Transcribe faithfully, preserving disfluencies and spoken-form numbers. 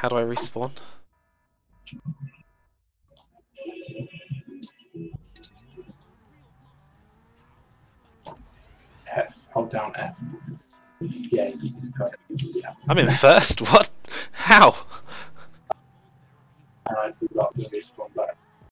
How do I respawn? F. Hold down F. Yeah, you can correct. Yeah. I'm in first? What? How? And I forgot to respawn back.